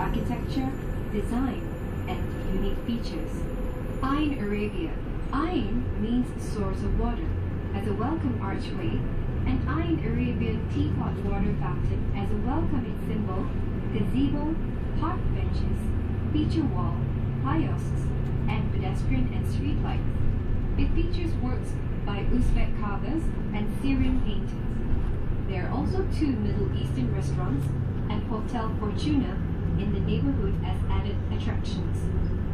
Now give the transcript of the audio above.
architecture, design, and unique features. Ain Arabia. Ain means source of water, as a welcome archway, and Ain Arabian teapot water fountain as a welcoming symbol, gazebo, park benches, feature wall, kiosks, and pedestrian and street lights. It features works by Uzbek carvers and Syrian painters. There are also 2 Middle Eastern restaurants and Hotel Fortuna in the neighborhood as added attractions.